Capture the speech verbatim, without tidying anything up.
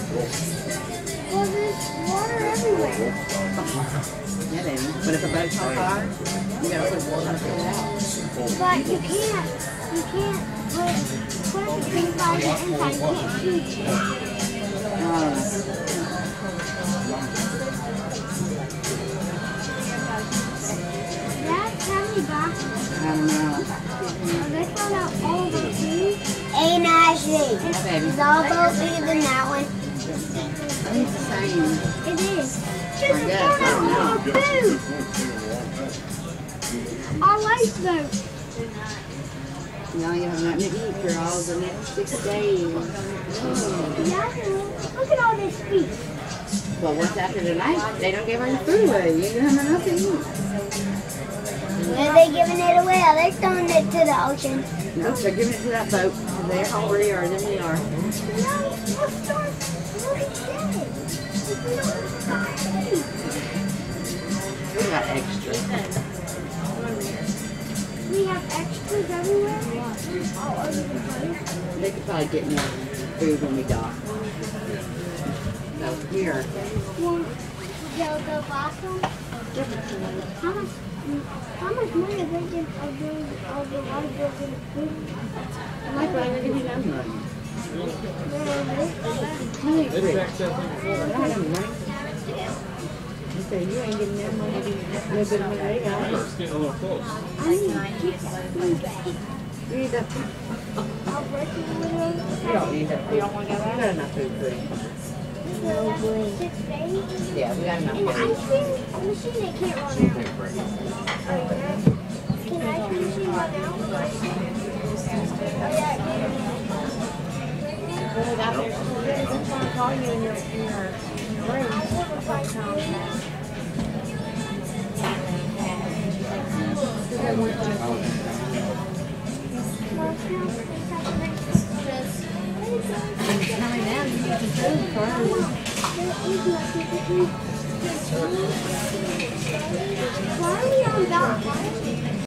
Well, there's water everywhere. Yeah, then. But if a boat's on fire, you gotta put water to fill it out. But you can't, you can't put, put the green fire inside. You can't shoot it. Uh, Dad, tell me back. I don't know. They found out all of the food. Ain't Ashley. Yeah, baby. It's all those bigger than that one. I think it's the same. It is. I Just guess, found I out don't all the food. Our lifeboat. Now you have nothing to eat for all the next six days. Oh. Yeah, look at all this feet. Well, what's after tonight? They don't give any food away. You don't have enough to eat. When are they giving it away? Are they throwing it to the ocean? No, they're giving it to that boat. They're hungrier than we are. No, we'll start. Look at that. We don't have to. We got extra. We have extras everywhere. All over the place. They could probably get more food when we dock. So here. Well, they'll go last one. How much? How much money are they getting of the of the lifeboat getting food? Like what they're giving them money. They backed that thing before. I don't have money. You say you ain't getting that money. No good money they got. It's getting a little close. I need to keep that food. You need that. I'll break it with You don't need that. You don't want to go there? We got enough food for you. No way. Six days? Yeah, we got enough And the food. ice cream machine, they can't run out. Oh, yeah? Can the ice cream machine run out? Oh, yeah, it can. Well, out there, they're trying to call you in your, in your room. I never find out. Coming down, you get some food first. Why are we on dock?